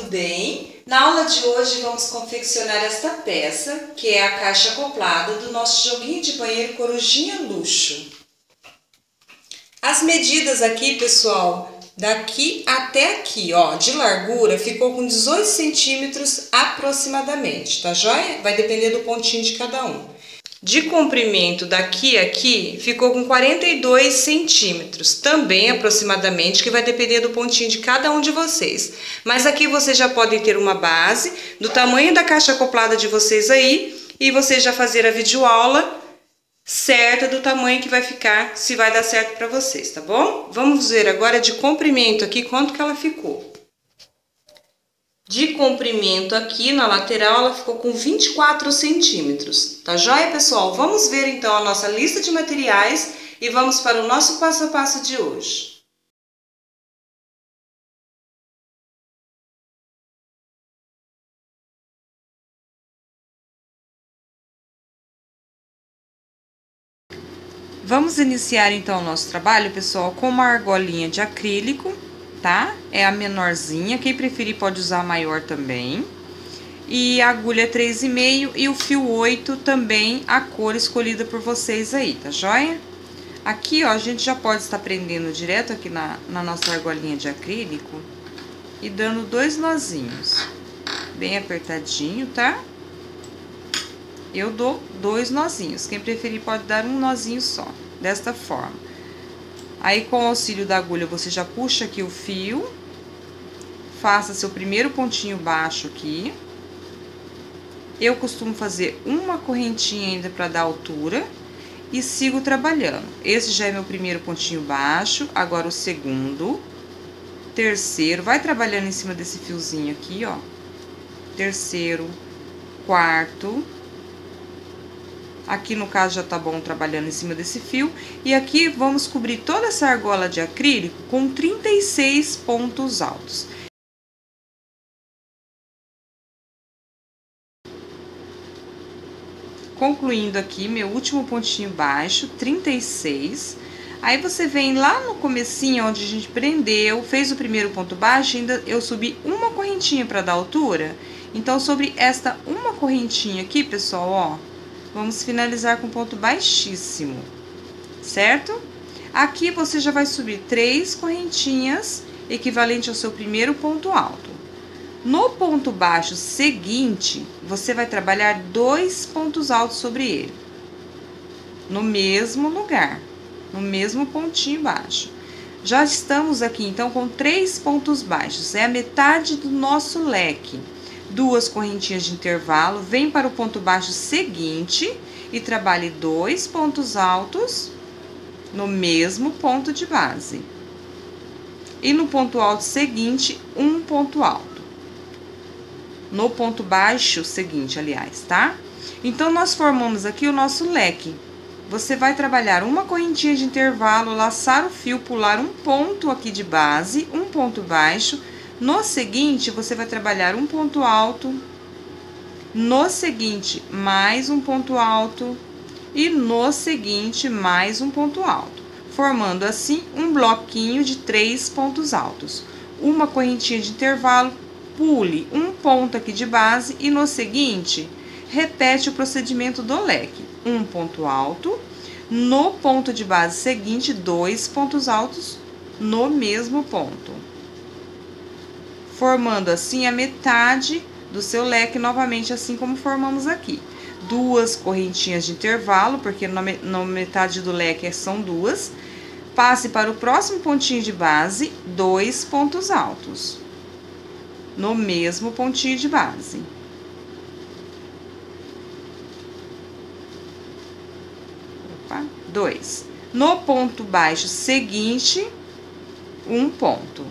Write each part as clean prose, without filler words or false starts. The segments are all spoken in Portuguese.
bem? Na aula de hoje vamos confeccionar esta peça, que é a caixa acoplada do nosso joguinho de banheiro Corujinha Luxo. As medidas aqui, pessoal, daqui até aqui, ó, de largura, ficou com 18 centímetros aproximadamente, tá joia? Vai depender do pontinho de cada um. De comprimento daqui a aqui, ficou com 42 centímetros, também aproximadamente, que vai depender do pontinho de cada um de vocês. Mas aqui vocês já podem ter uma base do tamanho da caixa acoplada de vocês aí, e vocês já fazer a videoaula certa do tamanho que vai ficar, se vai dar certo para vocês, tá bom? Vamos ver agora de comprimento aqui, quanto que ela ficou. De comprimento aqui na lateral, ela ficou com 24 centímetros, tá joia, pessoal? Vamos ver então a nossa lista de materiais e vamos para o nosso passo a passo de hoje. Vamos iniciar então o nosso trabalho, pessoal, com uma argolinha de acrílico, tá? É a menorzinha, quem preferir pode usar a maior também. E a agulha 3,5 e o fio 8 também, a cor escolhida por vocês aí, tá joia? Aqui, ó, a gente já pode estar prendendo direto aqui na nossa argolinha de acrílico e dando 2 nozinhos, bem apertadinho, tá? Eu dou 2 nozinhos, quem preferir pode dar um nozinho só, desta forma. Aí, com o auxílio da agulha, você já puxa aqui o fio, faça seu primeiro pontinho baixo aqui. Eu costumo fazer uma correntinha ainda para dar altura e sigo trabalhando. Esse já é meu primeiro pontinho baixo, agora o segundo, terceiro, vai trabalhando em cima desse fiozinho aqui, ó. Terceiro, quarto. Aqui, no caso, já tá bom trabalhando em cima desse fio. E aqui, vamos cobrir toda essa argola de acrílico com 36 pontos altos. Concluindo aqui, meu último pontinho baixo, 36. Aí, você vem lá no comecinho, onde a gente prendeu, fez o primeiro ponto baixo, ainda eu subi uma correntinha para dar altura. Então, sobre esta uma correntinha aqui, pessoal, ó, vamos finalizar com ponto baixíssimo, certo? Aqui você já vai subir 3 correntinhas, equivalente ao seu primeiro ponto alto. No ponto baixo seguinte, você vai trabalhar 2 pontos altos sobre ele, no mesmo lugar, no mesmo pontinho baixo. Já estamos aqui, então, com 3 pontos baixos, é a metade do nosso leque. 2 correntinhas de intervalo, vem para o ponto baixo seguinte e trabalhe 2 pontos altos no mesmo ponto de base. E no ponto alto seguinte, um ponto alto. No ponto baixo seguinte, aliás, tá? Então, nós formamos aqui o nosso leque. Você vai trabalhar uma correntinha de intervalo, laçar o fio, pular um ponto aqui de base, um ponto baixo. No seguinte, você vai trabalhar um ponto alto, no seguinte, mais um ponto alto, e no seguinte, mais um ponto alto, formando assim um bloquinho de 3 pontos altos. Uma correntinha de intervalo, pule um ponto aqui de base, e no seguinte, repete o procedimento do leque. Um ponto alto, no ponto de base seguinte, 2 pontos altos no mesmo ponto, formando assim a metade do seu leque, novamente assim como formamos aqui. 2 correntinhas de intervalo, porque na metade do leque são 2. Passe para o próximo pontinho de base, 2 pontos altos, no mesmo pontinho de base. Opa, 2. No ponto baixo seguinte, um ponto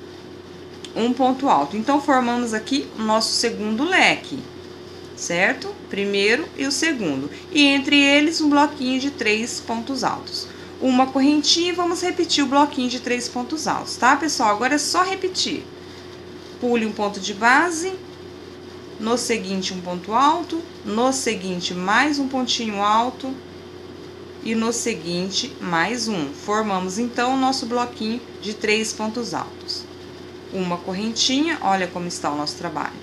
alto. Então, formamos aqui o nosso segundo leque, certo? Primeiro e o segundo. E entre eles, um bloquinho de 3 pontos altos. Uma correntinha e vamos repetir o bloquinho de 3 pontos altos, tá, pessoal? Agora é só repetir. Pule um ponto de base, no seguinte um ponto alto, no seguinte mais um pontinho alto e no seguinte mais um. Formamos, então, o nosso bloquinho de 3 pontos altos. uma correntinha, olha como está o nosso trabalho.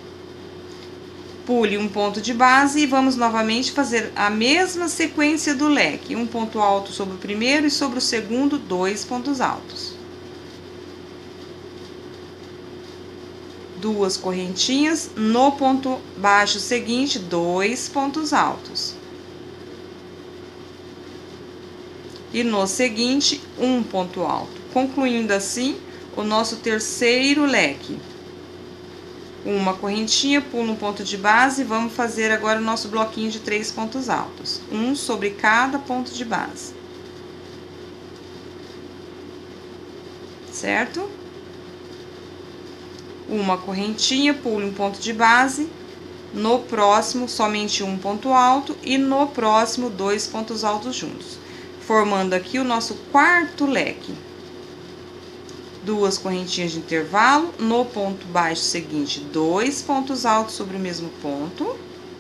Pule um ponto de base e vamos novamente fazer a mesma sequência do leque. Um ponto alto sobre o primeiro e sobre o segundo, 2 pontos altos. 2 correntinhas, no ponto baixo seguinte, 2 pontos altos. E no seguinte, 1 ponto alto. Concluindo assim o nosso terceiro leque. Uma correntinha, pula um ponto de base e vamos fazer agora o nosso bloquinho de 3 pontos altos. Um sobre cada ponto de base. Certo? Uma correntinha, pule um ponto de base. No próximo, somente um ponto alto e no próximo, 2 pontos altos juntos. Formando aqui o nosso quarto leque. 2 correntinhas de intervalo, no ponto baixo seguinte, 2 pontos altos sobre o mesmo ponto.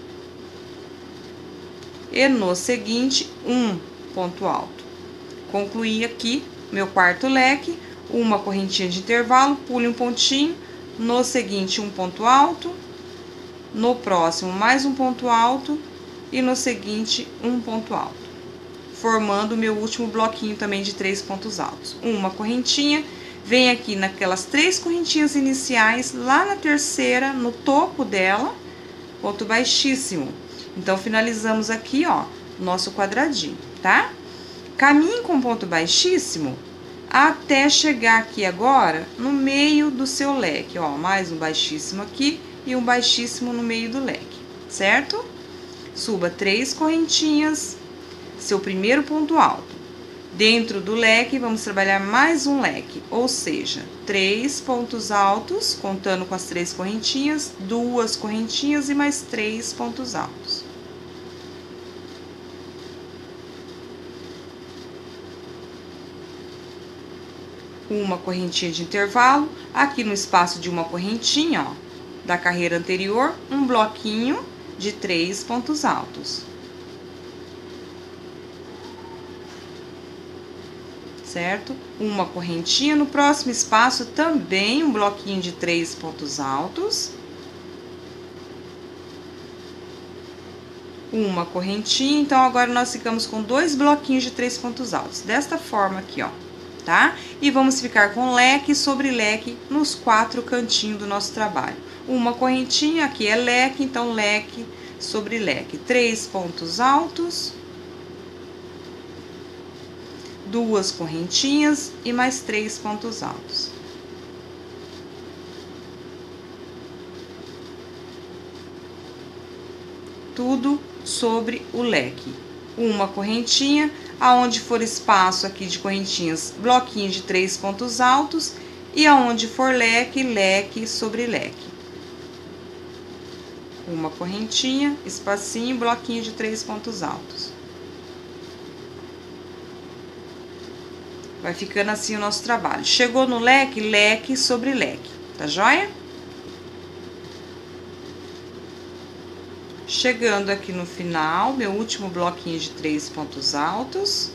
E no seguinte, 1 ponto alto. Concluí aqui meu quarto leque, uma correntinha de intervalo, pule um pontinho, no seguinte, 1 ponto alto, no próximo, mais um ponto alto e no seguinte, 1 ponto alto. Formando o meu último bloquinho também de 3 pontos altos. Uma correntinha. Vem aqui naquelas 3 correntinhas iniciais, lá na terceira, no topo dela, ponto baixíssimo. Então, finalizamos aqui, ó, nosso quadradinho, tá? Caminhe com ponto baixíssimo até chegar aqui agora no meio do seu leque, ó, mais um baixíssimo aqui e um baixíssimo no meio do leque, certo? Suba 3 correntinhas, seu primeiro ponto alto. Dentro do leque, vamos trabalhar mais um leque, ou seja, 3 pontos altos, contando com as 3 correntinhas, 2 correntinhas e mais 3 pontos altos. Uma correntinha de intervalo, aqui no espaço de uma correntinha, ó, da carreira anterior, um bloquinho de 3 pontos altos. Certo? Uma correntinha, no próximo espaço também um bloquinho de 3 pontos altos. Uma correntinha, então agora nós ficamos com 2 bloquinhos de 3 pontos altos, desta forma aqui, ó, tá? E vamos ficar com leque sobre leque nos 4 cantinhos do nosso trabalho. Uma correntinha, aqui é leque, então leque sobre leque, 3 pontos altos. 2 correntinhas e mais 3 pontos altos. Tudo sobre o leque. Uma correntinha, aonde for espaço aqui de correntinhas, bloquinho de 3 pontos altos, e aonde for leque, leque sobre leque. Uma correntinha, espacinho, bloquinho de 3 pontos altos. Vai ficando assim o nosso trabalho. Chegou no leque, leque sobre leque, tá joia? Chegando aqui no final, meu último bloquinho de 3 pontos altos.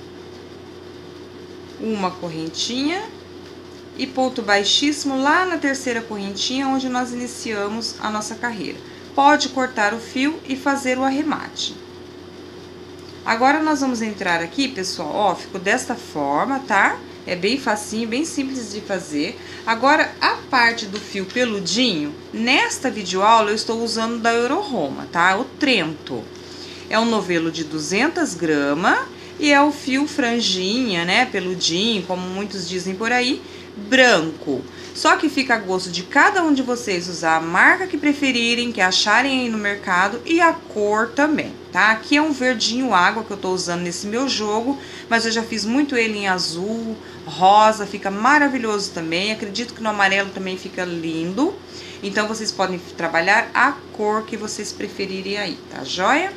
Uma correntinha. E ponto baixíssimo lá na terceira correntinha, onde nós iniciamos a nossa carreira. Pode cortar o fio e fazer o arremate. Agora, nós vamos entrar aqui, pessoal, ó, ficou desta forma, tá? É bem facinho, bem simples de fazer. Agora, a parte do fio peludinho, nesta videoaula eu estou usando da Euroroma, tá? O Trento. É um novelo de 200 gramas e é o fio franjinha, né? Peludinho, como muitos dizem por aí, branco. Só que fica a gosto de cada um de vocês usar a marca que preferirem, que acharem aí no mercado, e a cor também, tá? Aqui é um verdinho água que eu tô usando nesse meu jogo, mas eu já fiz muito ele em azul, rosa, fica maravilhoso também. Acredito que no amarelo também fica lindo. Então, vocês podem trabalhar a cor que vocês preferirem aí, tá joia?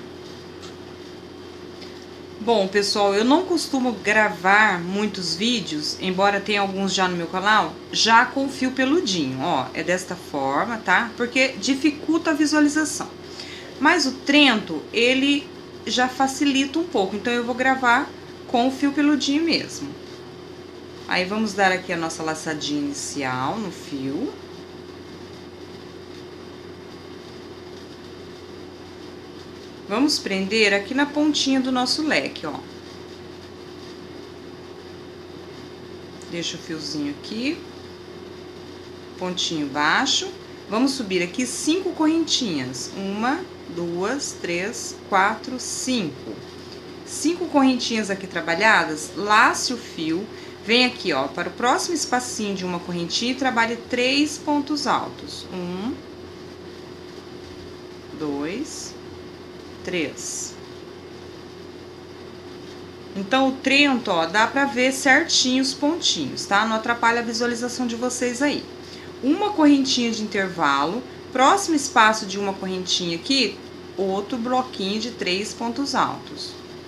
Bom, pessoal, eu não costumo gravar muitos vídeos, embora tenha alguns já no meu canal, já com fio peludinho, ó, é desta forma, tá? Porque dificulta a visualização. Mas o Trento, ele já facilita um pouco, então eu vou gravar com o fio peludinho mesmo. Aí, vamos dar aqui a nossa laçadinha inicial no fio. Vamos prender aqui na pontinha do nosso leque, ó. Deixa o fiozinho aqui. Pontinho baixo. Vamos subir aqui 5 correntinhas. 1, 2, 3, 4, 5. 5 correntinhas aqui trabalhadas, lace o fio. Vem aqui, ó, para o próximo espacinho de uma correntinha e trabalhe 3 pontos altos. 1, 2, 3. Então, o trento, ó, dá pra ver certinho os pontinhos, tá? Não atrapalha a visualização de vocês aí. Uma correntinha de intervalo, próximo espaço de uma correntinha aqui, outro bloquinho de 3 pontos altos.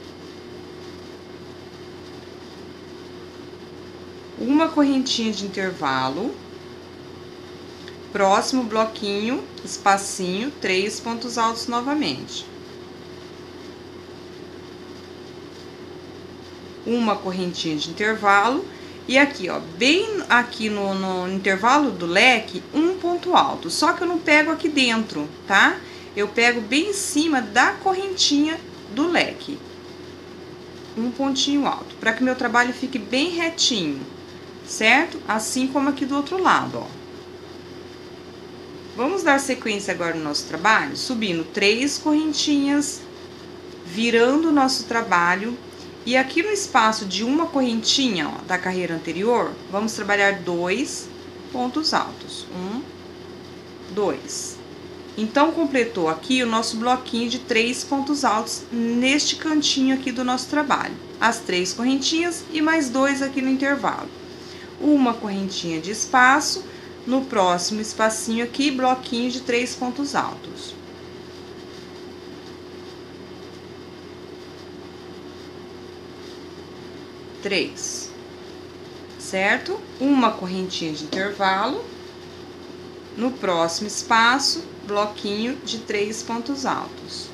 Uma correntinha de intervalo, próximo bloquinho, espacinho, 3 pontos altos novamente. Uma correntinha de intervalo, e aqui, ó, bem aqui no intervalo do leque, um ponto alto, só que eu não pego aqui dentro, tá? Eu pego bem em cima da correntinha do leque. Um pontinho alto, para que meu trabalho fique bem retinho, certo? Assim como aqui do outro lado, ó. Vamos dar sequência agora no nosso trabalho, subindo 3 correntinhas, virando o nosso trabalho. E aqui no espaço de uma correntinha, ó, da carreira anterior, vamos trabalhar 2 pontos altos. 1, 2. Então, completou aqui o nosso bloquinho de 3 pontos altos neste cantinho aqui do nosso trabalho. As 3 correntinhas e mais 2 aqui no intervalo. Uma correntinha de espaço, no próximo espacinho aqui, bloquinho de 3 pontos altos. Certo? Uma correntinha de intervalo, no próximo espaço, bloquinho de 3 pontos altos.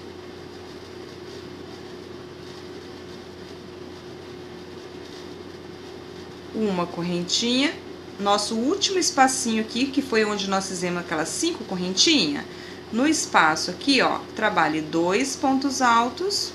Uma correntinha, nosso último espacinho aqui, que foi onde nós fizemos aquelas 5 correntinhas, no espaço aqui, ó, trabalhe 2 pontos altos.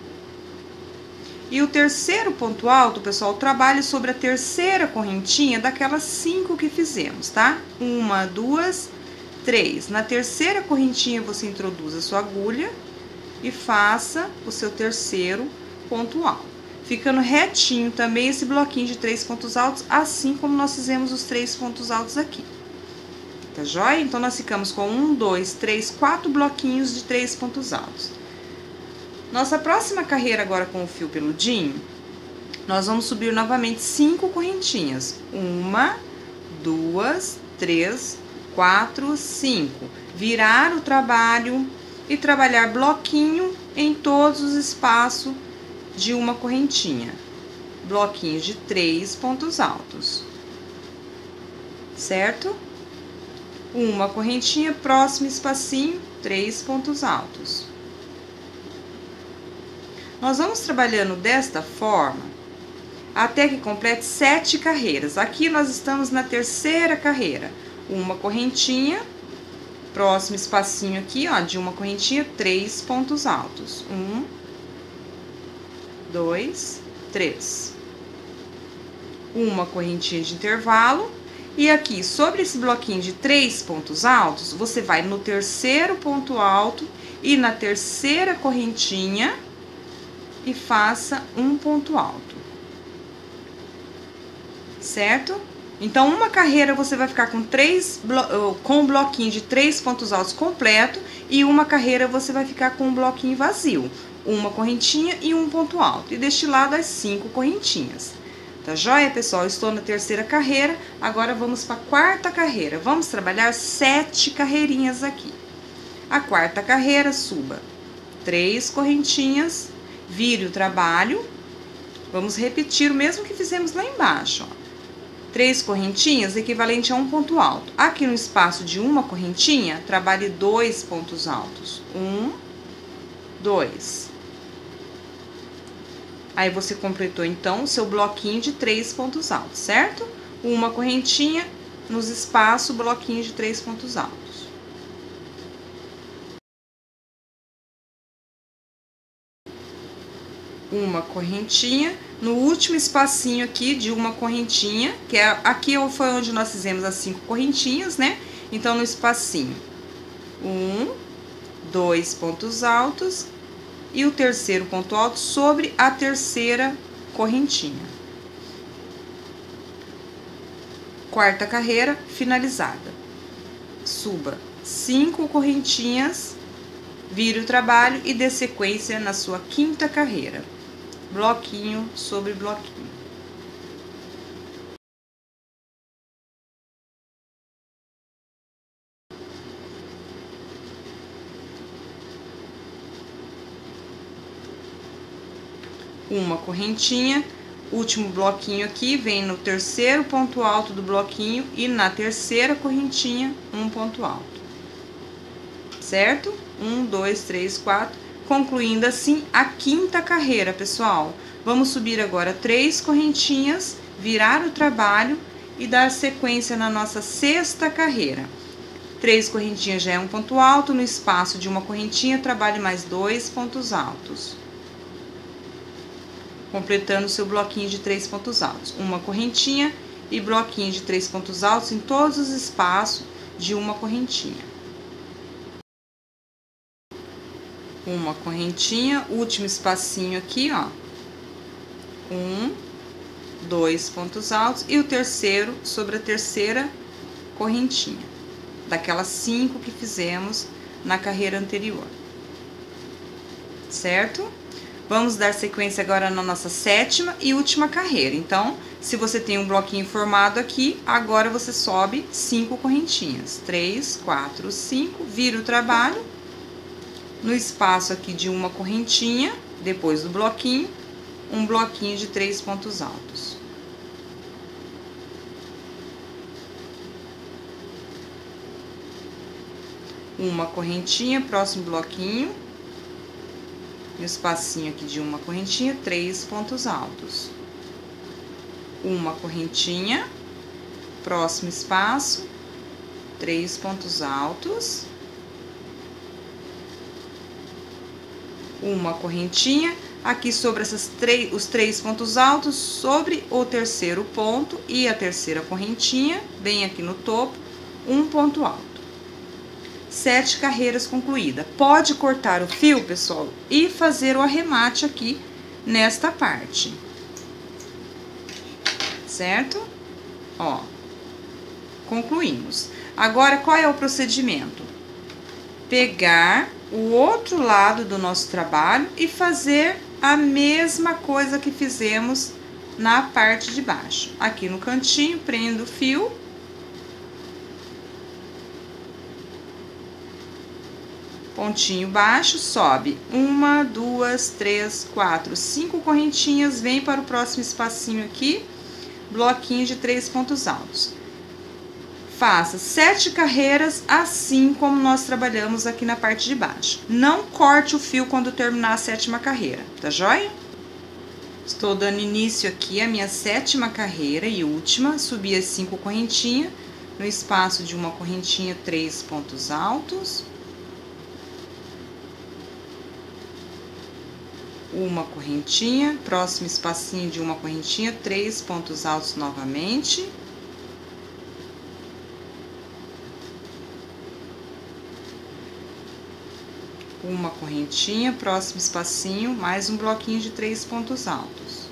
E o terceiro ponto alto, pessoal, trabalhe sobre a terceira correntinha daquelas 5 que fizemos, tá? 1, 2, 3. Na terceira correntinha, você introduz a sua agulha e faça o seu terceiro ponto alto. Ficando retinho também esse bloquinho de 3 pontos altos, assim como nós fizemos os 3 pontos altos aqui. Tá joia? Então, nós ficamos com 1, 2, 3, 4 bloquinhos de 3 pontos altos. Nossa próxima carreira agora com o fio peludinho, nós vamos subir novamente 5 correntinhas. 1, 2, 3, 4, 5. Virar o trabalho e trabalhar bloquinho em todos os espaços de uma correntinha. Bloquinhos de 3 pontos altos. Certo? Uma correntinha, próximo espacinho, 3 pontos altos. Nós vamos trabalhando desta forma até que complete 7 carreiras. Aqui nós estamos na terceira carreira. Uma correntinha, próximo espacinho aqui, ó, de uma correntinha, 3 pontos altos. 1, 2, 3. Uma correntinha de intervalo. E aqui, sobre esse bloquinho de 3 pontos altos, você vai no terceiro ponto alto e na terceira correntinha e faça um ponto alto, certo? Então, uma carreira você vai ficar com um bloquinho de 3 pontos altos completo e uma carreira você vai ficar com um bloquinho vazio, uma correntinha e um ponto alto. E deste lado as 5 correntinhas. Tá joia, pessoal? Estou na terceira carreira, agora vamos para a quarta carreira. Vamos trabalhar 7 carreirinhas aqui. A quarta carreira, suba 3 correntinhas. Vire o trabalho, vamos repetir o mesmo que fizemos lá embaixo, ó. 3 correntinhas, equivalente a um ponto alto. Aqui no espaço de uma correntinha, trabalhe 2 pontos altos. 1, 2. Aí você completou então o seu bloquinho de 3 pontos altos, certo? Uma correntinha nos espaços, bloquinho de 3 pontos altos. Uma correntinha, no último espacinho aqui de uma correntinha, que é aqui foi onde nós fizemos as 5 correntinhas, né? Então, no espacinho, 2 pontos altos e o terceiro ponto alto sobre a terceira correntinha. Quarta carreira finalizada. Suba 5 correntinhas, vire o trabalho e dê sequência na sua quinta carreira. Bloquinho sobre bloquinho. Uma correntinha, último bloquinho aqui, vem no terceiro ponto alto do bloquinho e na terceira correntinha, um ponto alto. Certo? 1, 2, 3, 4. Concluindo assim a quinta carreira, pessoal. Vamos subir agora 3 correntinhas, virar o trabalho e dar sequência na nossa sexta carreira. 3 correntinhas já é um ponto alto, no espaço de uma correntinha, trabalhe mais 2 pontos altos. Completando seu bloquinho de 3 pontos altos. Uma correntinha e bloquinho de 3 pontos altos em todos os espaços de uma correntinha. Uma correntinha, último espacinho aqui, ó. 2 pontos altos e o terceiro sobre a terceira correntinha, daquelas 5 que fizemos na carreira anterior, certo? Vamos dar sequência agora na nossa sétima e última carreira. Então, se você tem um bloquinho formado aqui, agora você sobe 5 correntinhas. 3, 4, 5, vira o trabalho. No espaço aqui de uma correntinha, depois do bloquinho, um bloquinho de 3 pontos altos. Uma correntinha, próximo bloquinho. No espacinho aqui de uma correntinha, 3 pontos altos. Uma correntinha, próximo espaço, 3 pontos altos. Uma correntinha, aqui sobre os 3 pontos altos, sobre o terceiro ponto e a terceira correntinha, bem aqui no topo, um ponto alto. 7 carreiras concluídas. Pode cortar o fio, pessoal, e fazer o arremate aqui nesta parte. Certo? Ó, concluímos. Agora, qual é o procedimento? Pegar o outro lado do nosso trabalho e fazer a mesma coisa que fizemos na parte de baixo. Aqui no cantinho, prendo o fio. Pontinho baixo, sobe 1, 2, 3, 4, 5 correntinhas, vem para o próximo espacinho aqui, bloquinho de 3 pontos altos. Faça 7 carreiras, assim como nós trabalhamos aqui na parte de baixo. Não corte o fio quando terminar a 7ª carreira, tá joia? Estou dando início aqui à minha 7ª carreira e última, subi as 5 correntinhas, no espaço de uma correntinha, 3 pontos altos. Uma correntinha, próximo espacinho de uma correntinha, 3 pontos altos novamente. Uma correntinha, próximo espacinho, mais um bloquinho de 3 pontos altos.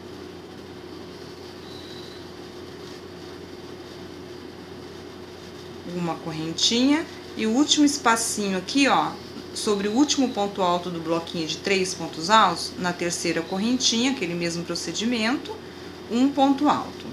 Uma correntinha e o último espacinho aqui, ó, sobre o último ponto alto do bloquinho de 3 pontos altos, na terceira correntinha, aquele mesmo procedimento, um ponto alto.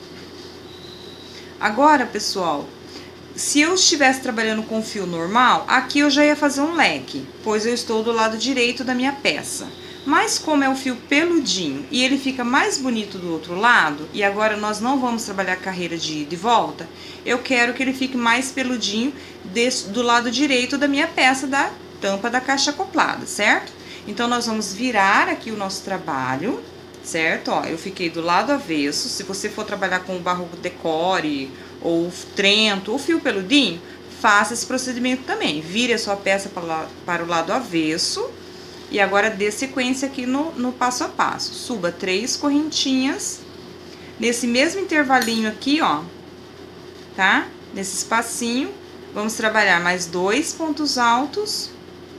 Agora, pessoal, se eu estivesse trabalhando com fio normal, aqui eu já ia fazer um leque, pois eu estou do lado direito da minha peça. Mas como é um fio peludinho e ele fica mais bonito do outro lado, e agora nós não vamos trabalhar a carreira de ida e volta, eu quero que ele fique mais peludinho do lado direito da minha peça tampa da caixa acoplada, certo? Então, nós vamos virar aqui o nosso trabalho, certo? Ó, eu fiquei do lado avesso. Se você for trabalhar com o barro decore, ou trento, ou fio peludinho, faça esse procedimento também. Vire a sua peça para o lado avesso. E agora dê sequência aqui no passo a passo. Suba 3 correntinhas. Nesse mesmo intervalinho aqui, ó, tá? Nesse espacinho, vamos trabalhar mais 2 pontos altos.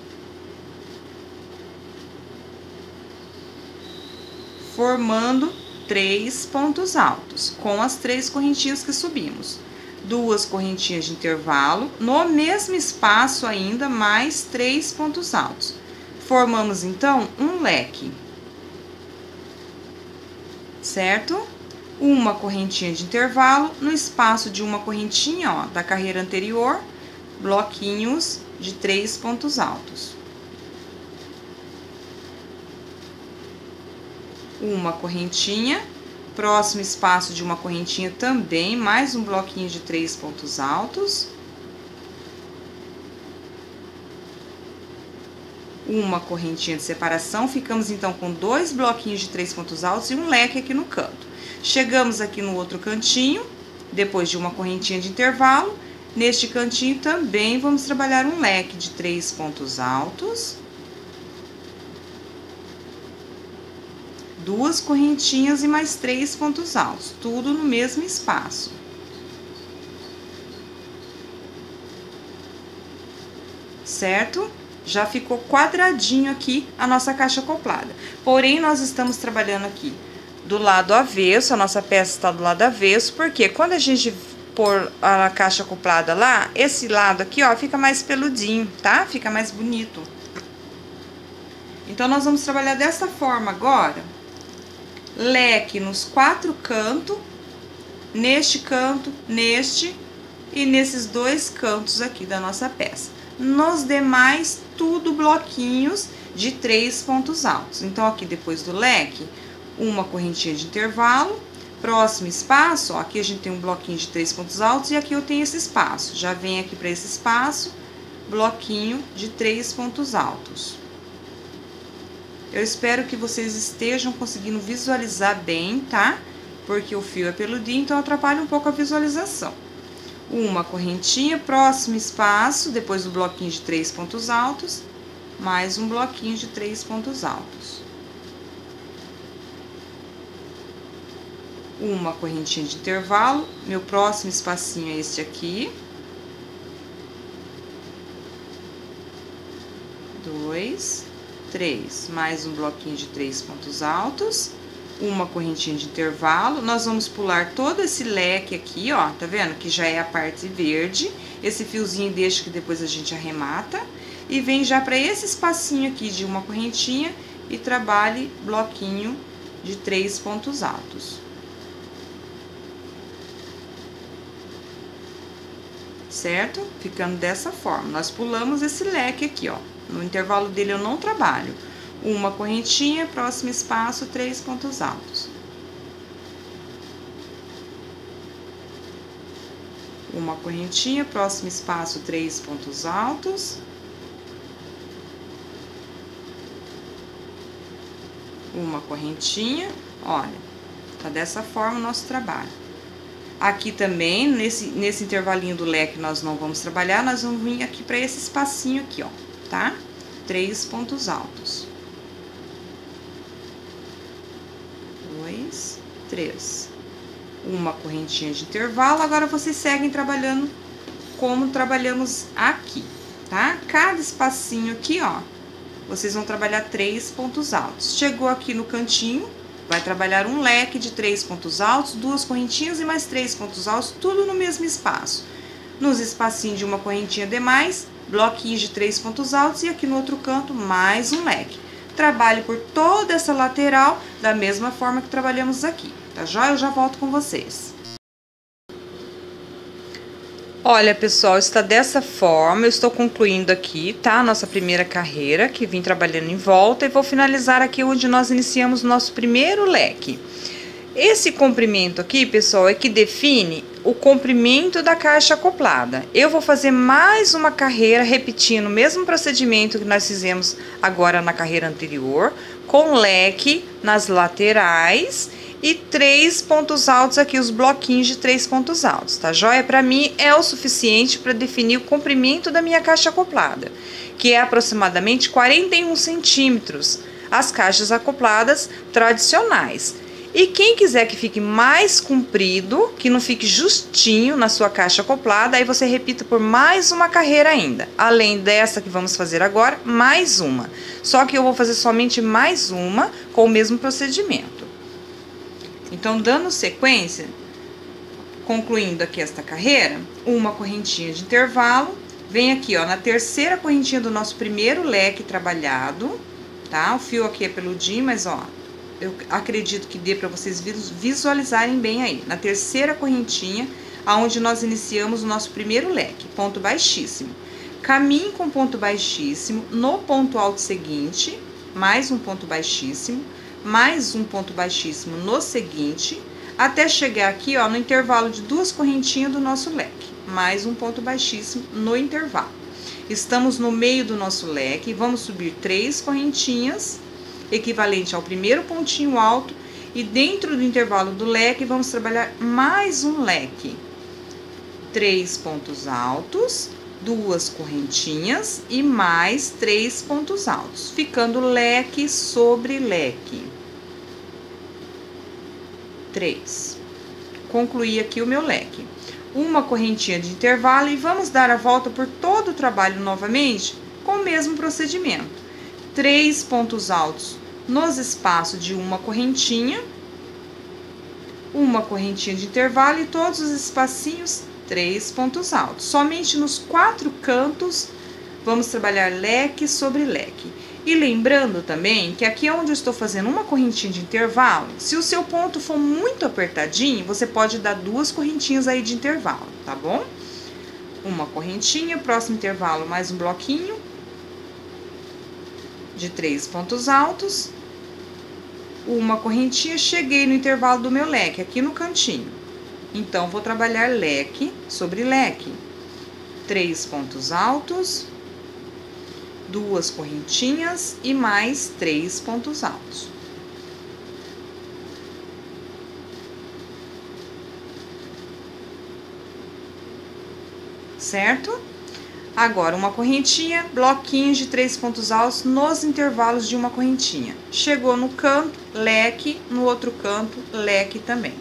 Formando 3 pontos altos, com as 3 correntinhas que subimos. 2 correntinhas de intervalo, no mesmo espaço ainda, mais 3 pontos altos. Formamos, então, um leque, certo? Uma correntinha de intervalo, no espaço de uma correntinha, ó, da carreira anterior, bloquinhos de 3 pontos altos. Uma correntinha, próximo espaço de uma correntinha também, mais um bloquinho de 3 pontos altos. Uma correntinha de separação, ficamos então com 2 bloquinhos de 3 pontos altos e um leque aqui no canto. Chegamos aqui no outro cantinho, depois de uma correntinha de intervalo, neste cantinho também vamos trabalhar um leque de 3 pontos altos. 2 correntinhas e mais 3 pontos altos, tudo no mesmo espaço. Certo? Já ficou quadradinho aqui a nossa caixa acoplada. Porém, nós estamos trabalhando aqui do lado avesso, a nossa peça está do lado avesso, porque quando a gente pôr a caixa acoplada lá, esse lado aqui, ó, fica mais peludinho, tá? Fica mais bonito. Então, nós vamos trabalhar dessa forma agora. Leque nos 4 cantos, neste canto, neste e nesses 2 cantos aqui da nossa peça. Nos demais, tudo bloquinhos de 3 pontos altos. Então, aqui depois do leque, uma correntinha de intervalo. Próximo espaço, ó, aqui a gente tem um bloquinho de 3 pontos altos e aqui eu tenho esse espaço. Já vem aqui para esse espaço, bloquinho de 3 pontos altos. Eu espero que vocês estejam conseguindo visualizar bem, tá? Porque o fio é peludinho, então atrapalha um pouco a visualização. Uma correntinha, próximo espaço, depois do bloquinho de 3 pontos altos, mais um bloquinho de 3 pontos altos. Uma correntinha de intervalo, meu próximo espacinho é este aqui. 2, 3, mais um bloquinho de 3 pontos altos. Uma correntinha de intervalo, nós vamos pular todo esse leque aqui, ó, tá vendo? Que já é a parte verde, esse fiozinho deixa que depois a gente arremata, e vem já para esse espacinho aqui de uma correntinha e trabalhe bloquinho de 3 pontos altos. Certo? Ficando dessa forma, nós pulamos esse leque aqui, ó, no intervalo dele eu não trabalho. Uma correntinha, próximo espaço, 3 pontos altos. Uma correntinha, próximo espaço, 3 pontos altos. Uma correntinha, olha, tá dessa forma o nosso trabalho. Aqui também, nesse intervalinho do leque, nós não vamos trabalhar, nós vamos vir aqui para esse espacinho aqui, ó, tá? 3 pontos altos. 2, 3. Uma correntinha de intervalo. Agora, vocês seguem trabalhando como trabalhamos aqui, tá? Cada espacinho aqui, ó, vocês vão trabalhar 3 pontos altos. Chegou aqui no cantinho, vai trabalhar um leque de 3 pontos altos, 2 correntinhas e mais 3 pontos altos, tudo no mesmo espaço. Nos espacinhos de uma correntinha demais, bloquinhos de 3 pontos altos e aqui no outro canto, mais um leque. Trabalhe por toda essa lateral da mesma forma que trabalhamos aqui, tá joia? Eu já volto com vocês. Olha, pessoal, está dessa forma, eu estou concluindo aqui, tá? Nossa primeira carreira, que vim trabalhando em volta, e vou finalizar aqui onde nós iniciamos o nosso primeiro leque. Esse comprimento aqui, pessoal, é que define o comprimento da caixa acoplada. Eu vou fazer mais uma carreira repetindo o mesmo procedimento que nós fizemos agora na carreira anterior, com leque nas laterais e 3 pontos altos aqui, os bloquinhos de 3 pontos altos, tá joia? Para mim é o suficiente para definir o comprimento da minha caixa acoplada, que é aproximadamente 41 centímetros, as caixas acopladas tradicionais. E quem quiser que fique mais comprido, que não fique justinho na sua caixa acoplada, aí você repita por mais uma carreira ainda. Além dessa que vamos fazer agora, mais uma. Só que eu vou fazer somente mais uma com o mesmo procedimento. Então, dando sequência, concluindo aqui esta carreira, uma correntinha de intervalo, vem aqui, ó, na terceira correntinha do nosso primeiro leque trabalhado, tá? O fio aqui é peludinho, mas, ó, eu acredito que dê para vocês visualizarem bem aí. Na terceira correntinha, aonde nós iniciamos o nosso primeiro leque, ponto baixíssimo. Caminhe com ponto baixíssimo no ponto alto seguinte, mais um ponto baixíssimo, mais um ponto baixíssimo no seguinte, até chegar aqui, ó, no intervalo de 2 correntinhas do nosso leque, mais um ponto baixíssimo no intervalo. Estamos no meio do nosso leque, vamos subir 3 correntinhas, equivalente ao primeiro pontinho alto, e dentro do intervalo do leque, vamos trabalhar mais um leque. 3 pontos altos, 2 correntinhas e mais 3 pontos altos, ficando leque sobre leque. 3. Concluí aqui o meu leque. Uma correntinha de intervalo e vamos dar a volta por todo o trabalho novamente com o mesmo procedimento. 3 pontos altos nos espaços de uma correntinha de intervalo e todos os espacinhos 3 pontos altos. Somente nos 4 cantos vamos trabalhar leque sobre leque. E lembrando também que aqui é onde eu estou fazendo uma correntinha de intervalo, se o seu ponto for muito apertadinho, você pode dar 2 correntinhas aí de intervalo, tá bom? Uma correntinha, próximo intervalo mais um bloquinho de 3 pontos altos, uma correntinha, cheguei no intervalo do meu leque, aqui no cantinho. Então, vou trabalhar leque sobre leque. 3 pontos altos, 2 correntinhas e mais 3 pontos altos. Certo? Agora, uma correntinha, bloquinhos de 3 pontos altos nos intervalos de uma correntinha. Chegou no canto, leque, no outro canto, leque também.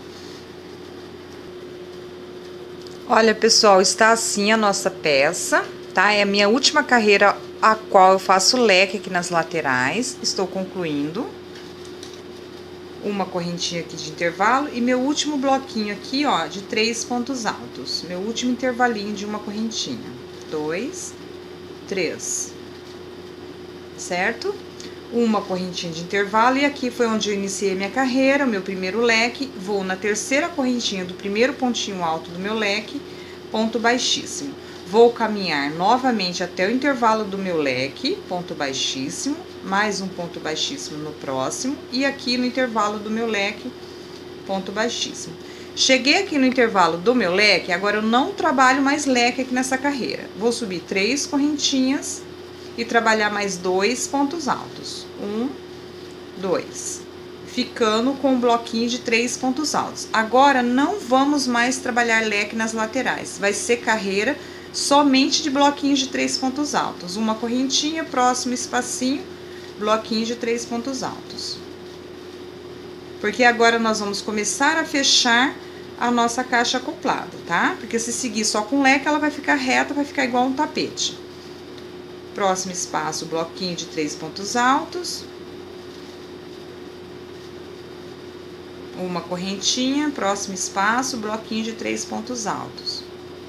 Olha, pessoal, está assim a nossa peça, tá? É a minha última carreira a qual eu faço leque aqui nas laterais. Estou concluindo. Uma correntinha aqui de intervalo e meu último bloquinho aqui, ó, de 3 pontos altos. Meu último intervalinho de uma correntinha. 2, 3. Certo? Uma correntinha de intervalo e aqui foi onde eu iniciei minha carreira, o meu primeiro leque. Vou na terceira correntinha do primeiro pontinho alto do meu leque, ponto baixíssimo. Vou caminhar novamente até o intervalo do meu leque, ponto baixíssimo, mais um ponto baixíssimo no próximo, e aqui no intervalo do meu leque, ponto baixíssimo. Cheguei aqui no intervalo do meu leque, agora eu não trabalho mais leque aqui nessa carreira. Vou subir 3 correntinhas e trabalhar mais 2 pontos altos. 1, 2. Ficando com um bloquinho de 3 pontos altos. Agora, não vamos mais trabalhar leque nas laterais. Vai ser carreira somente de bloquinhos de 3 pontos altos. Uma correntinha, próximo espacinho, bloquinho de 3 pontos altos. Porque agora nós vamos começar a fechar a nossa caixa acoplada, tá? Porque se seguir só com leque, ela vai ficar reta, vai ficar igual um tapete. Próximo espaço, bloquinho de 3 pontos altos. Uma correntinha, próximo espaço, bloquinho de 3 pontos altos.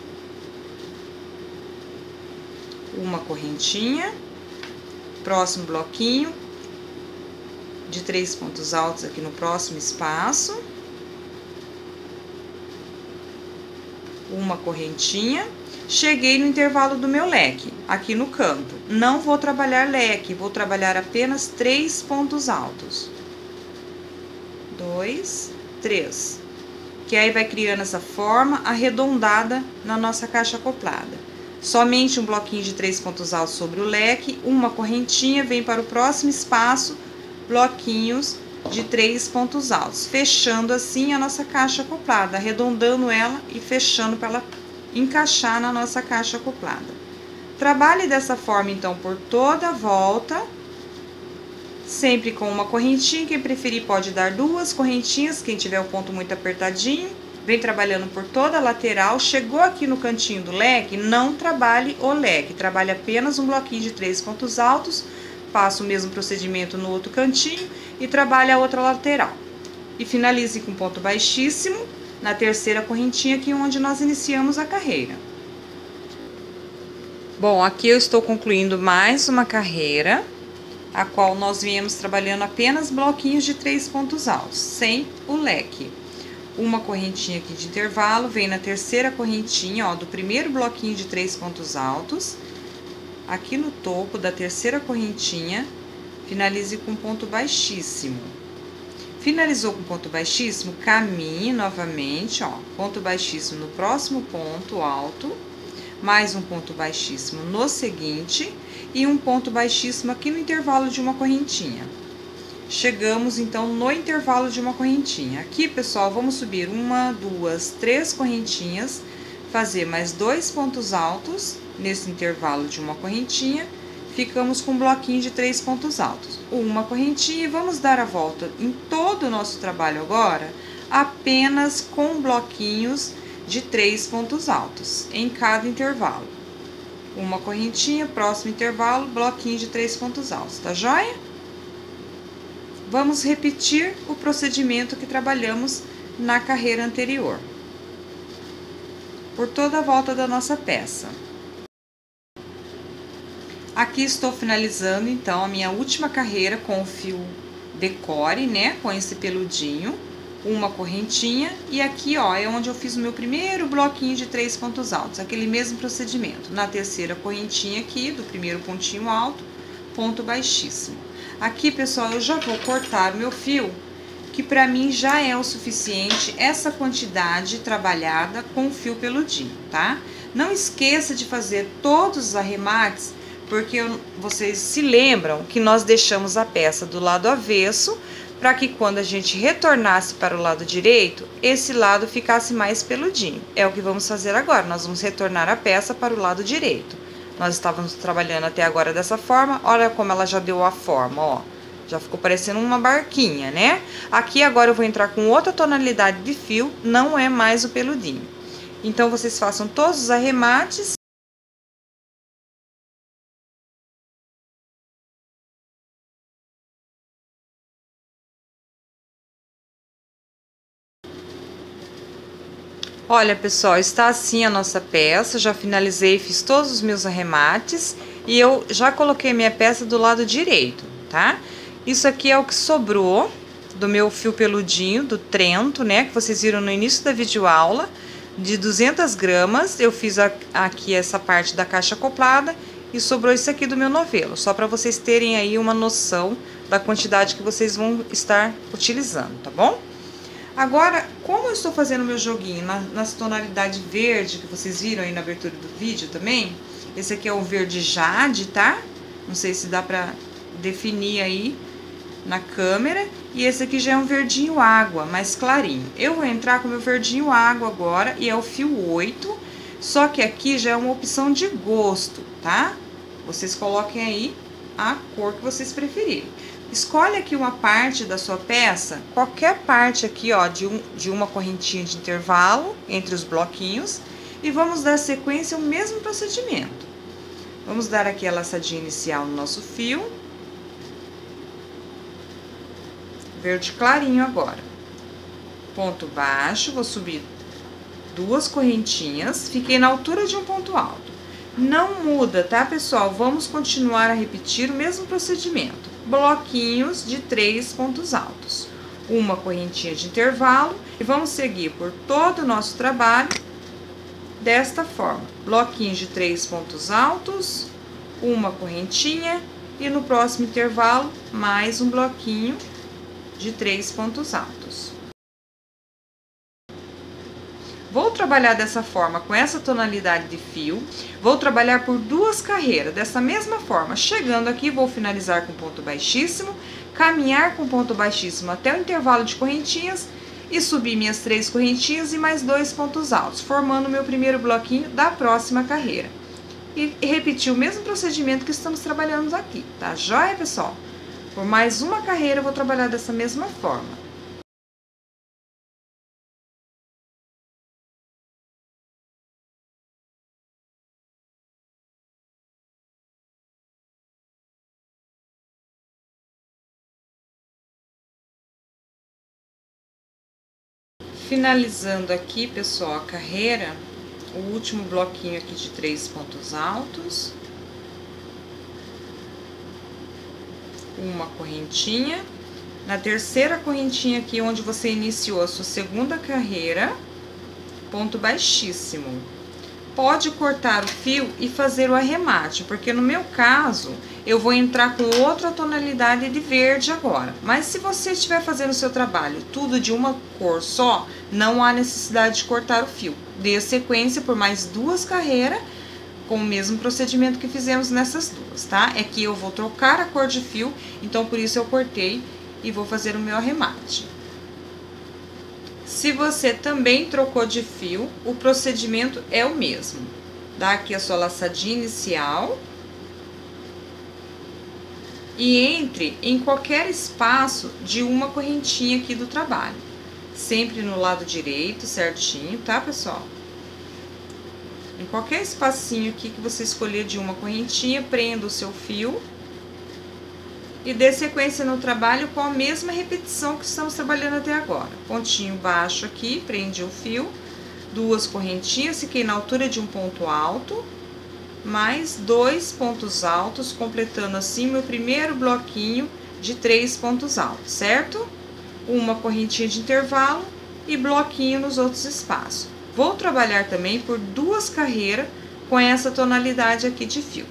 Uma correntinha, próximo bloquinho de 3 pontos altos aqui no próximo espaço. Uma correntinha. Cheguei no intervalo do meu leque, aqui no canto. Não vou trabalhar leque, vou trabalhar apenas 3 pontos altos. 2, 3. Que aí vai criando essa forma arredondada na nossa caixa acoplada. Somente um bloquinho de 3 pontos altos sobre o leque, uma correntinha, vem para o próximo espaço, bloquinhos de 3 pontos altos, fechando assim a nossa caixa acoplada, arredondando ela e fechando para ela encaixar na nossa caixa acoplada. Trabalhe dessa forma, então, por toda a volta, sempre com uma correntinha. Quem preferir pode dar 2 correntinhas, quem tiver o ponto muito apertadinho. Vem trabalhando por toda a lateral. Chegou aqui no cantinho do leque, não trabalhe o leque, trabalhe apenas um bloquinho de 3 pontos altos, passa o mesmo procedimento no outro cantinho e trabalhe a outra lateral. E finalize com ponto baixíssimo na terceira correntinha aqui onde nós iniciamos a carreira. Bom, aqui eu estou concluindo mais uma carreira, a qual nós viemos trabalhando apenas bloquinhos de 3 pontos altos, sem o leque. Uma correntinha aqui de intervalo, vem na terceira correntinha, ó, do primeiro bloquinho de 3 pontos altos, aqui no topo da terceira correntinha, finalize com ponto baixíssimo. Finalizou com ponto baixíssimo, caminhe novamente, ó, ponto baixíssimo no próximo ponto alto, mais um ponto baixíssimo no seguinte e um ponto baixíssimo aqui no intervalo de uma correntinha. Chegamos, então, no intervalo de uma correntinha. Aqui, pessoal, vamos subir 1, 2, 3 correntinhas, fazer mais 2 pontos altos nesse intervalo de uma correntinha. Ficamos com um bloquinho de 3 pontos altos. Uma correntinha e vamos dar a volta em todo o nosso trabalho agora, apenas com bloquinhos de 3 pontos altos em cada intervalo. Uma correntinha, próximo intervalo, bloquinho de 3 pontos altos, tá joia? Vamos repetir o procedimento que trabalhamos na carreira anterior, por toda a volta da nossa peça. Aqui estou finalizando, então, a minha última carreira com o fio decore, né, com esse peludinho, uma correntinha, e aqui, ó, é onde eu fiz o meu primeiro bloquinho de 3 pontos altos, aquele mesmo procedimento. Na terceira correntinha aqui, do primeiro pontinho alto, ponto baixíssimo. Aqui, pessoal, eu já vou cortar o meu fio, que pra mim já é o suficiente essa quantidade trabalhada com o fio peludinho, tá? Não esqueça de fazer todos os arremates, porque vocês se lembram que nós deixamos a peça do lado avesso, para que quando a gente retornasse para o lado direito, esse lado ficasse mais peludinho. É o que vamos fazer agora, nós vamos retornar a peça para o lado direito. Nós estávamos trabalhando até agora dessa forma, olha como ela já deu a forma, ó. Já ficou parecendo uma barquinha, né? Aqui agora eu vou entrar com outra tonalidade de fio, não é mais o peludinho. Então, vocês façam todos os arremates. Olha, pessoal, está assim a nossa peça, já finalizei, fiz todos os meus arremates e eu já coloquei minha peça do lado direito, tá? Isso aqui é o que sobrou do meu fio peludinho, do Trento, né, que vocês viram no início da videoaula, de 200 gramas, eu fiz aqui essa parte da caixa acoplada e sobrou isso aqui do meu novelo, só para vocês terem aí uma noção da quantidade que vocês vão estar utilizando, tá bom? Agora, como eu estou fazendo meu joguinho nas tonalidades verde, que vocês viram aí na abertura do vídeo também, esse aqui é o verde jade, tá? Não sei se dá pra definir aí na câmera. E esse aqui já é um verdinho água, mais clarinho. Eu vou entrar com o meu verdinho água agora, e é o fio 8, só que aqui já é uma opção de gosto, tá? Vocês coloquem aí a cor que vocês preferirem. Escolhe aqui uma parte da sua peça, qualquer parte aqui, ó, de uma correntinha de intervalo entre os bloquinhos, e vamos dar sequência ao mesmo procedimento. Vamos dar aqui a laçadinha inicial no nosso fio. Verde clarinho agora. Ponto baixo, vou subir 2 correntinhas, fiquei na altura de um ponto alto. Não muda, tá, pessoal? Vamos continuar a repetir o mesmo procedimento. Bloquinhos de 3 pontos altos. Uma correntinha de intervalo e vamos seguir por todo o nosso trabalho desta forma. Bloquinhos de 3 pontos altos, uma correntinha e no próximo intervalo mais um bloquinho de 3 pontos altos. trabalhar dessa forma, com essa tonalidade de fio. Vou trabalhar por 2 carreiras, dessa mesma forma. Chegando aqui, vou finalizar com ponto baixíssimo, caminhar com ponto baixíssimo até o intervalo de correntinhas e subir minhas 3 correntinhas e mais 2 pontos altos, formando o meu primeiro bloquinho da próxima carreira. E repetir o mesmo procedimento que estamos trabalhando aqui, tá joia, pessoal? Por mais uma carreira, eu vou trabalhar dessa mesma forma. Finalizando aqui, pessoal, a carreira, o último bloquinho aqui de 3 pontos altos. Uma correntinha. Na terceira correntinha aqui, onde você iniciou a sua segunda carreira, ponto baixíssimo. Pode cortar o fio e fazer o arremate, porque no meu caso, eu vou entrar com outra tonalidade de verde agora. Mas se você estiver fazendo o seu trabalho tudo de uma cor só, não há necessidade de cortar o fio. Dê sequência por mais 2 carreiras, com o mesmo procedimento que fizemos nessas duas, tá? É que eu vou trocar a cor de fio, então por isso eu cortei e vou fazer o meu arremate. Se você também trocou de fio, o procedimento é o mesmo. Dá aqui a sua laçadinha inicial. E entre em qualquer espaço de uma correntinha aqui do trabalho. Sempre no lado direito, certinho, tá, pessoal? Em qualquer espacinho aqui que você escolher de uma correntinha, prenda o seu fio. E dê sequência no trabalho com a mesma repetição que estamos trabalhando até agora. Pontinho baixo aqui, prende o fio, 2 correntinhas, fiquei na altura de um ponto alto, mais 2 pontos altos, completando assim meu primeiro bloquinho de 3 pontos altos, certo? Uma correntinha de intervalo e bloquinho nos outros espaços. Vou trabalhar também por 2 carreiras com essa tonalidade aqui de fio.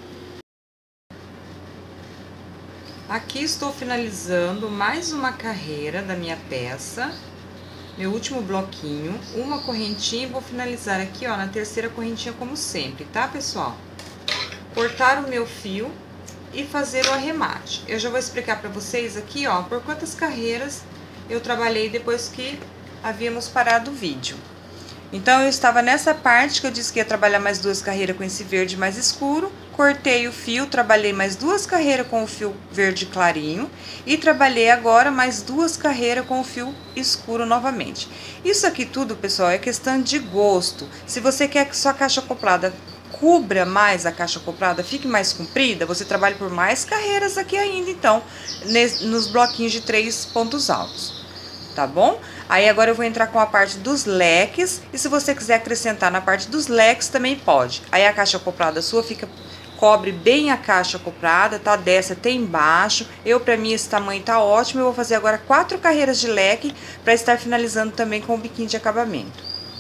Aqui estou finalizando mais uma carreira da minha peça, meu último bloquinho, uma correntinha e vou finalizar aqui, ó, na terceira correntinha como sempre, tá, pessoal? Cortar o meu fio e fazer o arremate. Eu já vou explicar pra vocês aqui, ó, por quantas carreiras eu trabalhei depois que havíamos parado o vídeo. Então, eu estava nessa parte que eu disse que ia trabalhar mais 2 carreiras com esse verde mais escuro. Cortei o fio, trabalhei mais 2 carreiras com o fio verde clarinho. E trabalhei agora mais 2 carreiras com o fio escuro novamente. Isso aqui tudo, pessoal, é questão de gosto. Se você quer que sua caixa acoplada cubra mais a caixa acoplada, fique mais comprida, você trabalha por mais carreiras aqui ainda, então, nos bloquinhos de 3 pontos altos. Tá bom? Aí agora eu vou entrar com a parte dos leques, e se você quiser acrescentar na parte dos leques também pode. Aí a caixa acoplada sua cobre bem a caixa acoplada, tá? Desce até embaixo. Pra mim esse tamanho tá ótimo. Eu vou fazer agora 4 carreiras de leque para estar finalizando também com o biquinho de acabamento.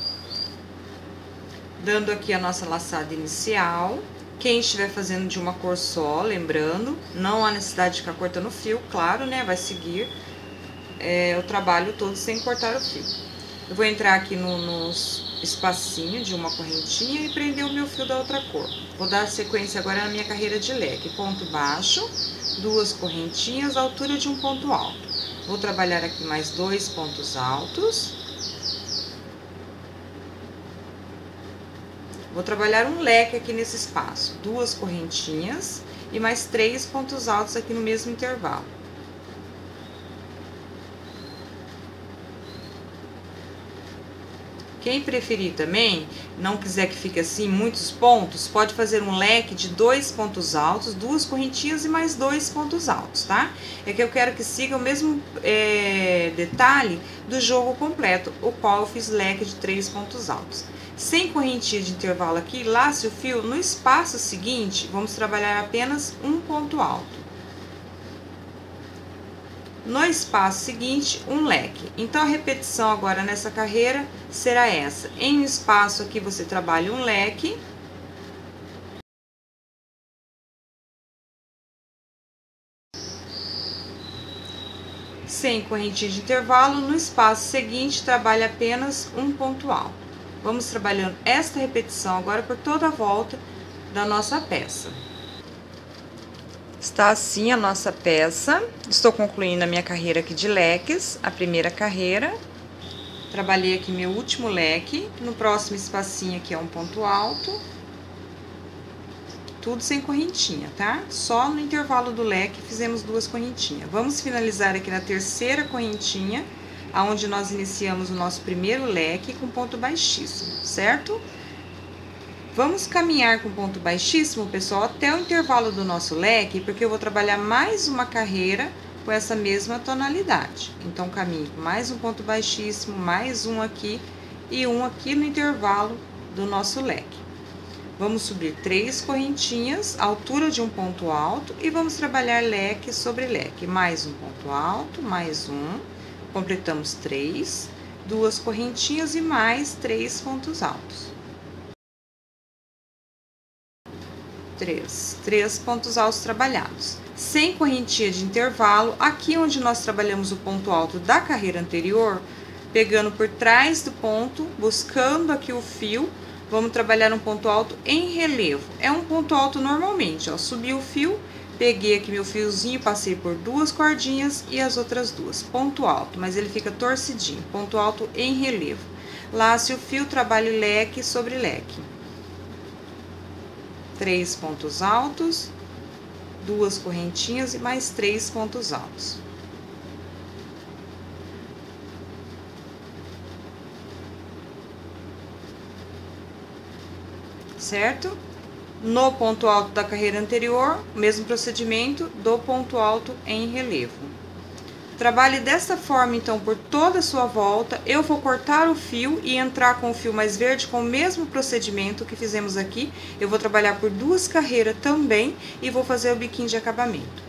Dando aqui a nossa laçada inicial. Quem estiver fazendo de uma cor só, lembrando, não há necessidade de ficar cortando fio, claro, né? Vai seguir o trabalho todo sem cortar o fio. Eu vou entrar aqui nos espacinhos de uma correntinha e prender o meu fio da outra cor. Vou dar sequência agora na minha carreira de leque. Ponto baixo, 2 correntinhas, altura de um ponto alto. Vou trabalhar aqui mais 2 pontos altos. Vou trabalhar um leque aqui nesse espaço. 2 correntinhas e mais 3 pontos altos aqui no mesmo intervalo. Quem preferir também, não quiser que fique assim muitos pontos, pode fazer um leque de 2 pontos altos, 2 correntinhas e mais 2 pontos altos, tá? É que eu quero que siga o mesmo detalhe do jogo completo, o qual eu fiz leque de 3 pontos altos. Sem correntinha de intervalo aqui, lace o fio, no espaço seguinte, vamos trabalhar apenas um ponto alto. No espaço seguinte, um leque. Então, a repetição agora nessa carreira será essa. Em um espaço aqui, você trabalha um leque. Sem correntinha de intervalo, no espaço seguinte, trabalha apenas um ponto alto. Vamos trabalhando esta repetição agora por toda a volta da nossa peça. Está assim a nossa peça. Estou concluindo a minha carreira aqui de leques, a primeira carreira. Trabalhei aqui meu último leque. No próximo espacinho aqui é um ponto alto. Tudo sem correntinha, tá? Só no intervalo do leque fizemos 2 correntinhas. Vamos finalizar aqui na terceira correntinha, aonde nós iniciamos o nosso primeiro leque com ponto baixíssimo, certo? Vamos caminhar com ponto baixíssimo, pessoal, até o intervalo do nosso leque, porque eu vou trabalhar mais uma carreira com essa mesma tonalidade. Então, caminho com mais um ponto baixíssimo, mais um aqui e um aqui no intervalo do nosso leque. Vamos subir 3 correntinhas, altura de um ponto alto, e vamos trabalhar leque sobre leque. Mais um ponto alto, mais um, completamos 3, 2 correntinhas e mais 3 pontos altos. 3 pontos altos trabalhados. Sem correntinha de intervalo, aqui onde nós trabalhamos o ponto alto da carreira anterior, pegando por trás do ponto, buscando aqui o fio, vamos trabalhar um ponto alto em relevo. É um ponto alto normalmente, ó, subi o fio, peguei aqui meu fiozinho, passei por 2 cordinhas e as outras 2. Ponto alto, mas ele fica torcidinho, ponto alto em relevo. Lace o fio, trabalhe leque sobre leque. 3 pontos altos, 2 correntinhas e mais 3 pontos altos. Certo? No ponto alto da carreira anterior, mesmo procedimento do ponto alto em relevo. Trabalhe dessa forma, então, por toda a sua volta. Eu vou cortar o fio e entrar com o fio mais verde com o mesmo procedimento que fizemos aqui. Eu vou trabalhar por 2 carreiras também e vou fazer o biquinho de acabamento.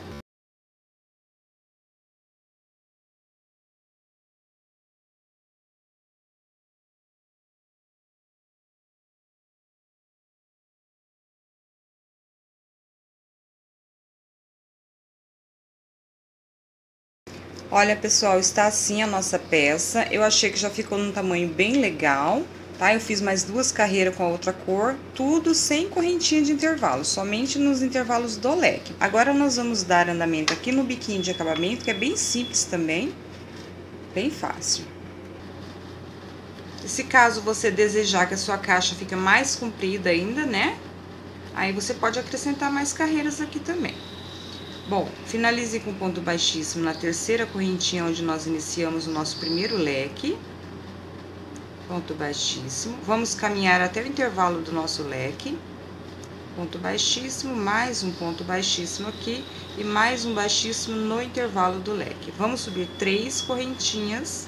Olha, pessoal, está assim a nossa peça. Eu achei que já ficou num tamanho bem legal, tá? Eu fiz mais 2 carreiras com a outra cor, tudo sem correntinha de intervalo, somente nos intervalos do leque. Agora, nós vamos dar andamento aqui no biquinho de acabamento, que é bem simples também, bem fácil. E se caso você desejar que a sua caixa fique mais comprida ainda, né? Aí, você pode acrescentar mais carreiras aqui também. Bom, finalize com ponto baixíssimo na terceira correntinha onde nós iniciamos o nosso primeiro leque. Ponto baixíssimo. Vamos caminhar até o intervalo do nosso leque. Ponto baixíssimo, mais um ponto baixíssimo aqui e mais um baixíssimo no intervalo do leque. Vamos subir 3 correntinhas.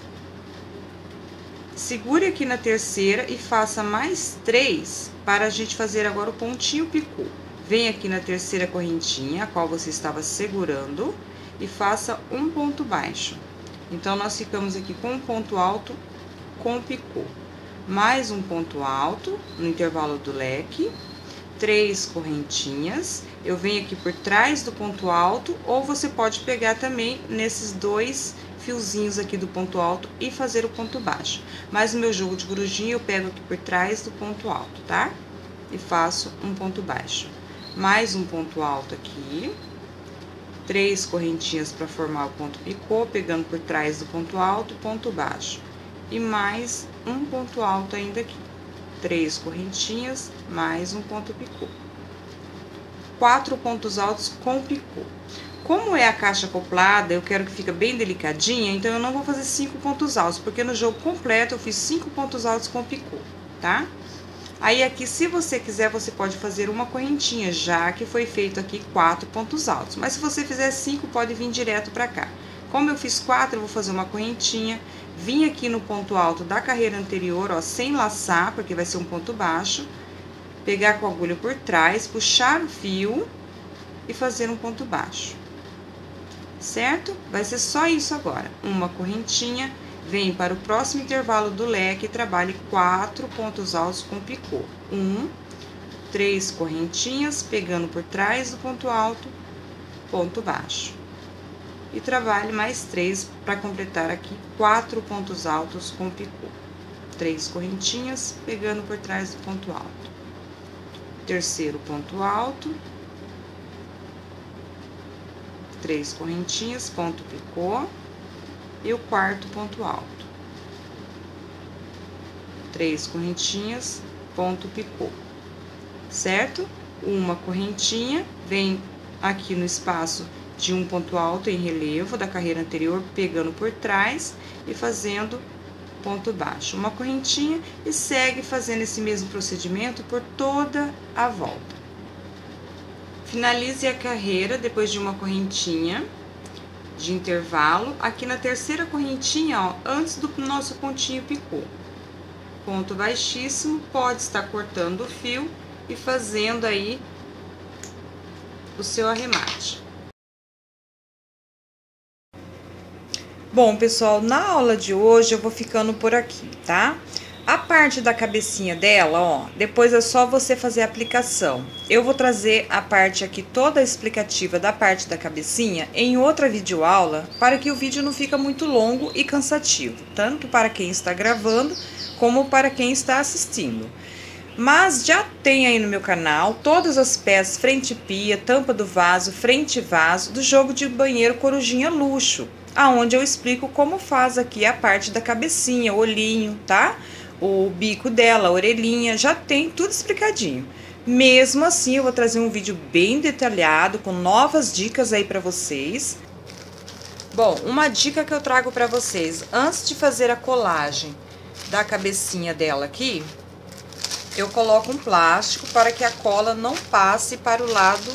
Segure aqui na terceira e faça mais 3 para a gente fazer agora o pontinho picô. Vem aqui na terceira correntinha, a qual você estava segurando, e faça um ponto baixo. Então, nós ficamos aqui com um ponto alto com picô. Mais um ponto alto no intervalo do leque, 3 correntinhas. Eu venho aqui por trás do ponto alto, ou você pode pegar também nesses 2 fiozinhos aqui do ponto alto e fazer o ponto baixo. Mas no meu jogo de grujinha, eu pego aqui por trás do ponto alto, tá? E faço um ponto baixo. Mais um ponto alto aqui, 3 correntinhas para formar o ponto picô, pegando por trás do ponto alto, ponto baixo. E mais um ponto alto ainda aqui, 3 correntinhas, mais um ponto picô. 4 pontos altos com picô. Como é a caixa acoplada, eu quero que fique bem delicadinha, então eu não vou fazer 5 pontos altos, porque no jogo completo eu fiz 5 pontos altos com picô, tá? Aí, aqui, se você quiser, você pode fazer uma correntinha, já que foi feito aqui 4 pontos altos. Mas se você fizer 5, pode vir direto pra cá. Como eu fiz 4, eu vou fazer uma correntinha, vim aqui no ponto alto da carreira anterior, ó, sem laçar, porque vai ser um ponto baixo, pegar com a agulha por trás, puxar o fio e fazer um ponto baixo. Certo? Vai ser só isso agora. Uma correntinha. Vem para o próximo intervalo do leque e trabalhe 4 pontos altos com picô. 1, 3 correntinhas, pegando por trás do ponto alto, ponto baixo. E trabalhe mais 3 para completar aqui 4 pontos altos com picô. 3 correntinhas, pegando por trás do ponto alto. Terceiro ponto alto, 3 correntinhas, ponto picô, e o quarto ponto alto. 3 correntinhas, ponto picô, certo? Uma correntinha, vem aqui no espaço de um ponto alto em relevo da carreira anterior, pegando por trás e fazendo ponto baixo. Uma correntinha e segue fazendo esse mesmo procedimento por toda a volta. Finalize a carreira depois de uma correntinha de intervalo, aqui na terceira correntinha, ó, antes do nosso pontinho picô. Ponto baixíssimo, pode estar cortando o fio e fazendo aí o seu arremate. Bom, pessoal, na aula de hoje eu vou ficando por aqui, tá? A parte da cabecinha dela, ó, depois é só você fazer a aplicação. Eu vou trazer a parte aqui toda explicativa da parte da cabecinha em outra videoaula, para que o vídeo não fique muito longo e cansativo, tanto para quem está gravando, como para quem está assistindo. Mas já tem aí no meu canal todas as peças frente pia, tampa do vaso, frente vaso, do jogo de banheiro Corujinha Luxo, aonde eu explico como faz aqui a parte da cabecinha, o olhinho, tá? O bico dela, a orelhinha, já tem tudo explicadinho. Mesmo assim, eu vou trazer um vídeo bem detalhado, com novas dicas aí pra vocês. Bom, uma dica que eu trago pra vocês, antes de fazer a colagem da cabecinha dela aqui, eu coloco um plástico para que a cola não passe para o lado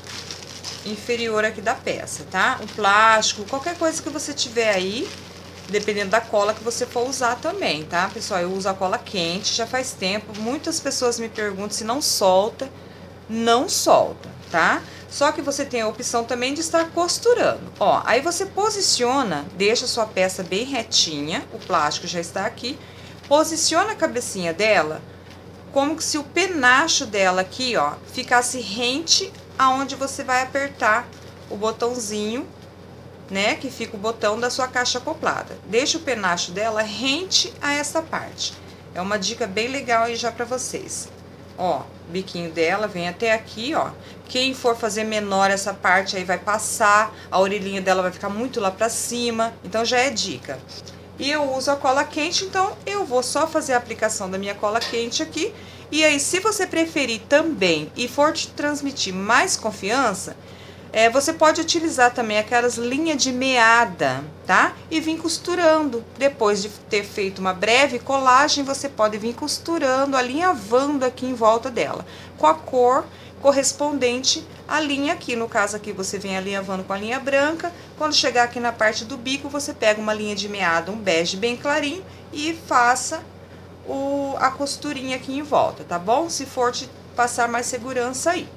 inferior aqui da peça, tá? Um plástico, qualquer coisa que você tiver aí, dependendo da cola que você for usar também, tá? Pessoal, eu uso a cola quente, já faz tempo, muitas pessoas me perguntam se não solta. Não solta, tá? Só que você tem a opção também de estar costurando. Ó, aí você posiciona, deixa a sua peça bem retinha, o plástico já está aqui, posiciona a cabecinha dela como se o penacho dela aqui, ó, ficasse rente aonde você vai apertar o botãozinho, né, que fica o botão da sua caixa acoplada. Deixa o penacho dela rente a essa parte. É uma dica bem legal aí já pra vocês. Ó, o biquinho dela vem até aqui, ó. Quem for fazer menor essa parte aí vai passar, a orelhinha dela vai ficar muito lá pra cima, então já é dica. E eu uso a cola quente, então eu vou só fazer a aplicação da minha cola quente aqui. E aí, se você preferir também e for te transmitir mais confiança, você pode utilizar também aquelas linhas de meada, tá? E vir costurando. Depois de ter feito uma breve colagem, você pode vir costurando, alinhavando aqui em volta dela, com a cor correspondente à linha aqui. No caso aqui, você vem alinhavando com a linha branca. Quando chegar aqui na parte do bico, você pega uma linha de meada, um bege bem clarinho, e faça a costurinha aqui em volta, tá bom? Se for te passar mais segurança aí.